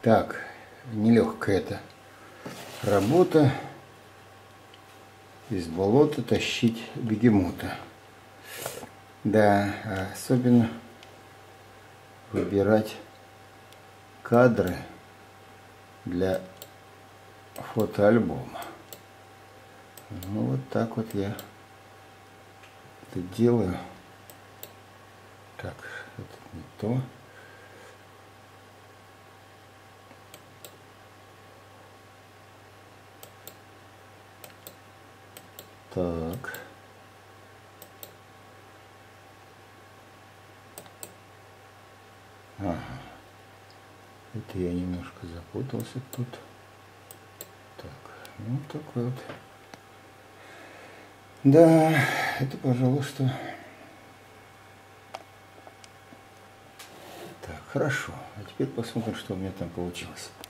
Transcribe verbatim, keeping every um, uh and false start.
Так, нелегкая эта работа. Из болота тащить бегемота. Да, особенно выбирать кадры для фотоальбома. Ну вот так вот я это делаю. Так, это не то. Так. Ага. Это я немножко запутался тут. Так, ну такой вот. Да, это, пожалуйста. Так, хорошо. А теперь посмотрим, что у меня там получилось.